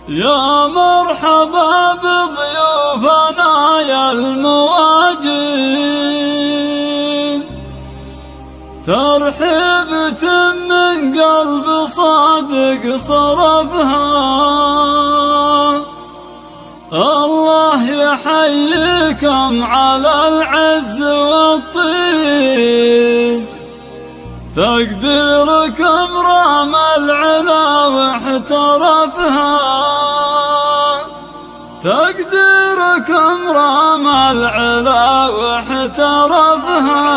يا مرحبا بضيوفنا يا المواجب، ترحيبة من قلب صادق صرفها. الله يحييكم على العز والطيب، تقديركم رام العلا واحترفها. تقديركم رام العلا واحترفها.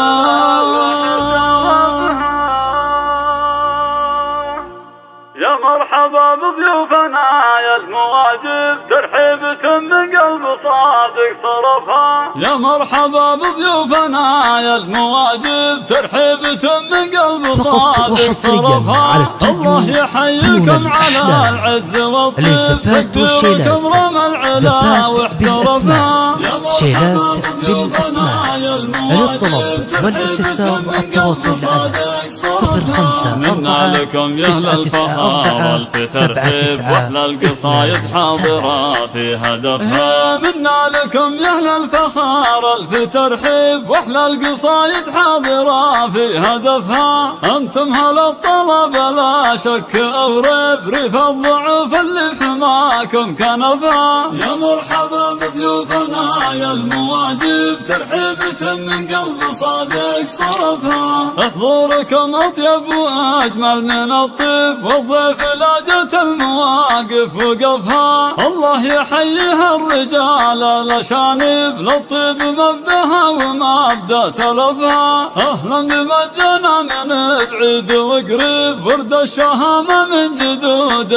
يا مرحبا بضيوفنا يا المواجب، ترحيبة من قلب صادق صرفها. يا مرحبا بضيوفنا يا المواجب، ترحيبة من قلب صادق صرفها. الله يحييكم على العز والطيب، تقديركم رمى العلا واحترفها. شيلات بالأسماء. للطلب والاستفسار التواصل على 05 4 واحلى القصايد حاضرة في هدفها. منا لكم يا اهل الفخار الف ترحيب، واحلى القصايد حاضرة في هدفها. انتم هل الطلب لا شك او ريب، ريف الضعوف اللي بحماكم كنفها. يا مرحبا بضيوفنا يا المواجب، ترحيبة من قلب صادق صرفها. حضوركم اطيب واجمل من الطيب، والضيف لاجت المواقف وقفها. الله يحييها الرجال الاشانب، للطيب مبدأها ومبدأ سلفها. اهلا بمجنا من بعيد وقريب، ورد الشهامة من جدود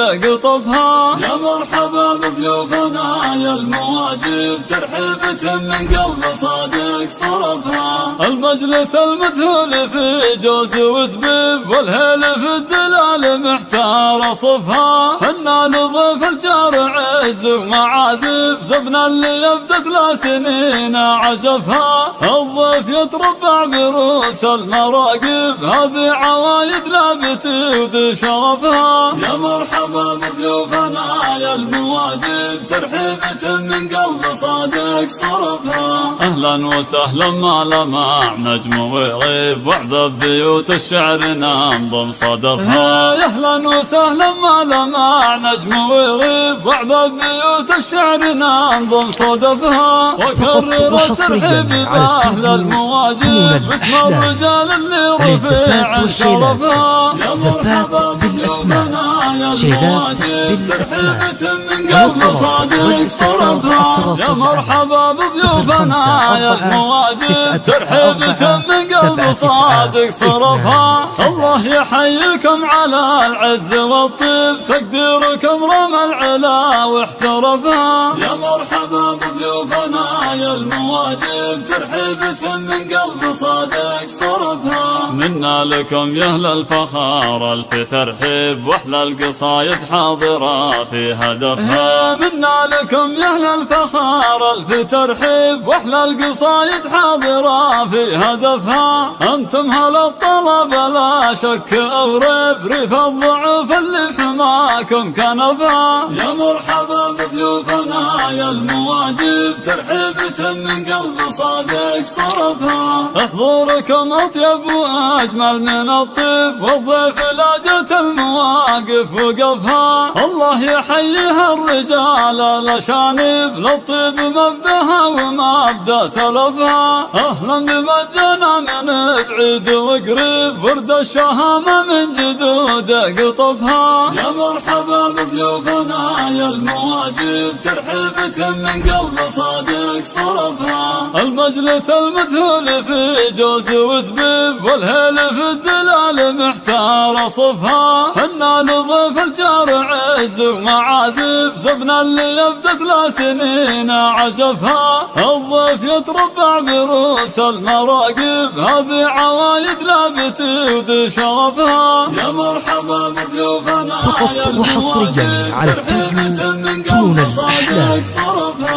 قطفها. يا مرحبا بضيوفنا يا المواجب، ترحيبة من قلب صادق صرفها. المجلس المذهول في جوز وزبيب، والهيل في الدلال محتار صفها. حنا لضيف الجار عز ومعازف، زبنا اللي يبدت لا سنين عجفها. الضيف يتربع بروس المراقب، هذه عوايد لا بتود شرفها. يا مرحبا بضيوفنا يا المواجب، ترحيبة من قلب صادق صرفها. اهلا وسهلا ما لمع نجم وغيب، وعذب بيوت الشعر ننظم صدفها. يا اهلا وسهلا ما لمع نجم وغيب، وعذب بيوت الشعر ننظم صدفها. وكرر الترحيب باهل المواجب، باسم الرجال اللي رفيع شرفها. يا مرحبا بضيوفنا يا المواجب، ترحيبة من قلب صادق صرفها. يا مرحبا بضيوفنا يا المواجب، ترحيبة من قلب صادق صرفها. الله يحييكم على العز والطيب، تقديركم رمى العلا واحترفها. يا مرحبا بضيوفنا يا المواجب، ترحيبة من قلب صادق صرفها. منا لكم يا اهل الفخار الف ترحيب، واحلى القصايد حاضرة في هدفها. منا لكم يا اهل الفخار الف ترحيب، واحلى القصايد حاضرة في هدفها. انتم هل الطلب لا شك او ريب، ريف الضعوف اللي بحماكم كنفها. يا مرحبا بضيوفنا يا المواجب، ترحيبة من قلب صادق صرفها. حضوركم اطيب واجمل من الطيب، والضيف لاجت المواقف وقفها. الله يحييها الرجال الاشانب، للطيب مبدأها ومبدأ سلفها. اهلا بمجنا من بعيد وقريب، ورد الشهامة من جدود قطفها. يا مرحبا بضيوفنا يا المواجب، ترحيبة من قلب صادق صرفها. المجلس المذهول في جوز وزبيب، والهيل في الدلال محتار صفها. حنا لضيف الجار عز ومعازف، زبنا اللي يبدت لا سنين عجفها. الضيف يتربع بروس المراقب، هذه عوايد لا بتود شرفها. يا مرحبا بضيوفنا فقط وحصريا على استوديو فنون الأحلام.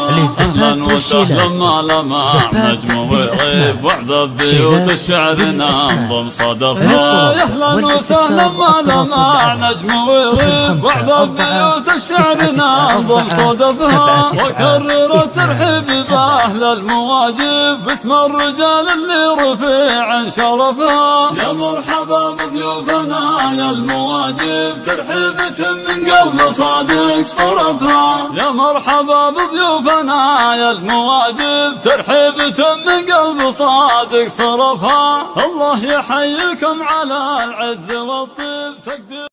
للزفات والشيلات ما لمع نجم وغيب وعذب بيوت الشعر ننظم صدفها. يا اهلا وسهلا ما لمع نجم وغيب وعذب بيوت الشعر ننظم صدفها. وكرر الترحيب باهل المواجب باسم الرجال اللي رفيع شرفها. يا مرحبا بضيوفنا يا المواجب ترحيبة من قلب صادق صرفها. يا مرحبا بضيوفنا يا المواجب ترحيبة من قلب صادق صرفها. الله يحييكم على العز والطيب تقدير.